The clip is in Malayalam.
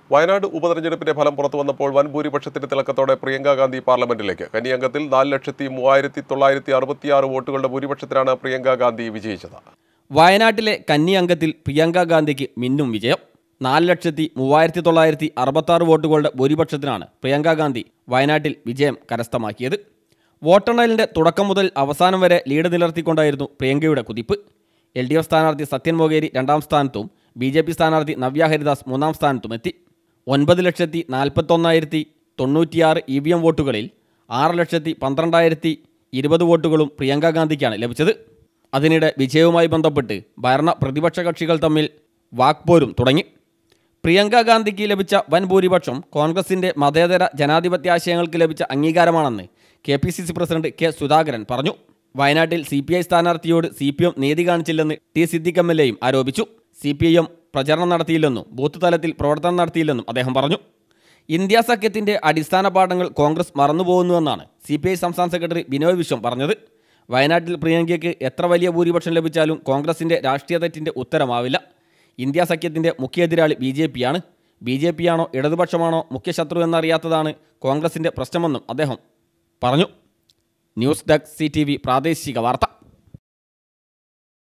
വയനാട് ഉപതെരഞ്ഞെടുപ്പിന്റെ ഫലം പുറത്തുവന്നപ്പോൾ വൻ ഭൂരിപക്ഷത്തിന്റെ തിളക്കത്തോടെ പ്രിയങ്ക ഗാന്ധി പാർലമെന്റിലേക്ക്. കന്നി അംഗത്തിൽ 4,03,966 വോട്ടുകളുടെ ഭൂരിപക്ഷത്തിലാണ് പ്രിയങ്ക ഗാന്ധി വിജയിച്ചത്. വയനാട്ടിലെ കന്നി അംഗത്തിൽ പ്രിയങ്ക ഗാന്ധിക്ക് മിന്നും വിജയം. 4,03,966 വോട്ടുകളുടെ ഭൂരിപക്ഷത്തിനാണ് പ്രിയങ്ക ഗാന്ധി വയനാട്ടിൽ വിജയം കരസ്ഥമാക്കിയത്. വോട്ടെണ്ണലിന്റെ തുടക്കം മുതൽ അവസാനം വരെ ലീഡ് നിലനിർത്തിക്കൊണ്ടായിരുന്നു പ്രിയങ്കയുടെ കുതിപ്പ്. LDF സ്ഥാനാർത്ഥി സത്യൻ മൊകേരി 2ാം സ്ഥാനത്തും BJP സ്ഥാനാർത്ഥി നവ്യ ഹരിദാസ് 3ാം സ്ഥാനത്തുമെത്തി. 9,41,096 EVM വോട്ടുകളിൽ 6,12,020 വോട്ടുകളും പ്രിയങ്ക ഗാന്ധിക്കാണ് ലഭിച്ചത്. അതിനിടെ വിജയവുമായി ബന്ധപ്പെട്ട് ഭരണ പ്രതിപക്ഷ കക്ഷികൾ തമ്മിൽ വാക്പോരും തുടങ്ങി. പ്രിയങ്ക ഗാന്ധിക്ക് ലഭിച്ച വൻ ഭൂരിപക്ഷം കോൺഗ്രസിന്റെ മതേതര ജനാധിപത്യാശയങ്ങൾക്ക് ലഭിച്ച അംഗീകാരമാണെന്ന് KPCC പ്രസിഡന്റ് K. സുധാകരൻ പറഞ്ഞു. വയനാട്ടിൽ CPI സ്ഥാനാർത്ഥിയോട് CPM നീതി കാണിച്ചില്ലെന്ന് T. സിദ്ദിഖ് MLAയും ആരോപിച്ചു. CPIM പ്രചരണം നടത്തിയില്ലെന്നും ബൂത്ത് തലത്തിൽ പ്രവർത്തനം നടത്തിയില്ലെന്നും അദ്ദേഹം പറഞ്ഞു. ഇന്ത്യ സഖ്യത്തിന്റെ അടിസ്ഥാന പാഠങ്ങൾ കോൺഗ്രസ് മറന്നുപോകുന്നുവെന്നാണ് CPI സംസ്ഥാന സെക്രട്ടറി ബിനോയ് വിശ്വം പറഞ്ഞത്. വയനാട്ടിൽ പ്രിയങ്കയ്ക്ക് എത്ര വലിയ ഭൂരിപക്ഷം ലഭിച്ചാലും കോൺഗ്രസിന്റെ രാഷ്ട്രീയ തെറ്റിന്റെ ഉത്തരമാവില്ല. ഇന്ത്യ സഖ്യത്തിന്റെ മുഖ്യ എതിരാളി BJP-യാണ്. BJP-യാണോ ഇടതുപക്ഷമാണോ മുഖ്യ ശത്രു എന്നറിയാത്തതാണ് കോൺഗ്രസിന്റെ പ്രശ്നമെന്നും അദ്ദേഹം പറഞ്ഞു. ന്യൂസ് ഡെസ്ക് CTV പ്രാദേശിക വാർത്ത.